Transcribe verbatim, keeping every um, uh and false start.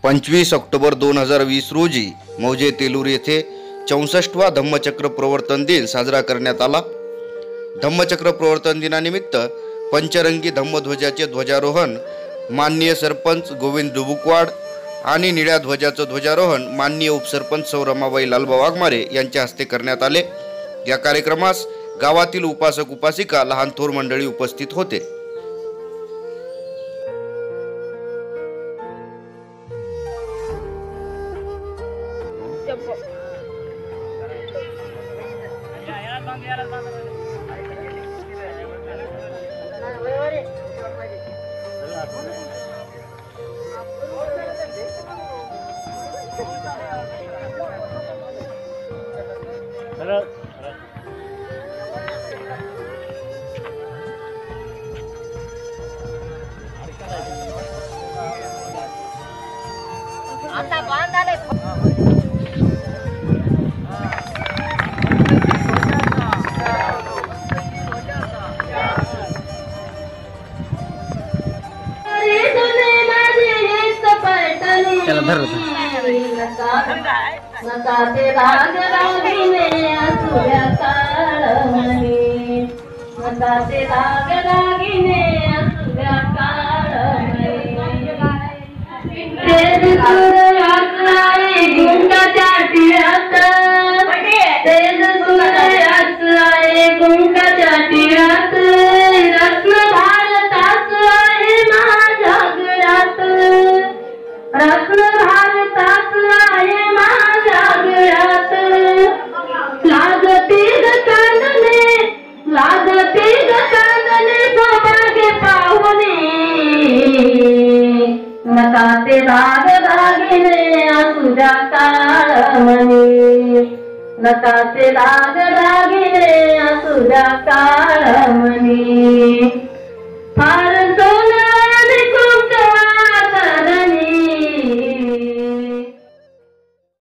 पंचवीस ऑक्टोबर दोन हजार वीस रोजी मौजे तेलूर येथे चौसष्टवा धम्मचक्र प्रवर्तन दिन साजरा करण्यात आला। धम्मचक्र प्रवर्तन दिनानिमित्त पंचरंगी धम्मध्वजाचे ध्वजारोहण माननीय सरपंच गोविंद डुबुकवाड आणि निळ्या ध्वजाचे ध्वजारोहण माननीय उपसरपंच सौ रमाबाई लालबा वाघमारे यांच्या हस्ते करण्यात आले। या कार्यक्रमास गावातील उपासक उपासिका लहान थोर मंडळी उपस्थित होते। आता बांध आले चला धर नका ते राग रागिने असुऱ्या काळमणी नका ते राग रागिने असुऱ्या काळमणी तेज सूर्याचे गुंडाच्या टिळ्यात तेज सूर्याचे आहे गुंडाच्या टिळ्यात रत्न भारतात आहे माझ्या गळ्यात रत्न भारतात आहे माझ्या गळ्यात लागते ग चांदणे लागते ग चांदणे सौभाग्य पाहुणे नका ते दाग दागिने असुऱ्या काळमणी नका ते दाग दागिने असुऱ्या काळमणी।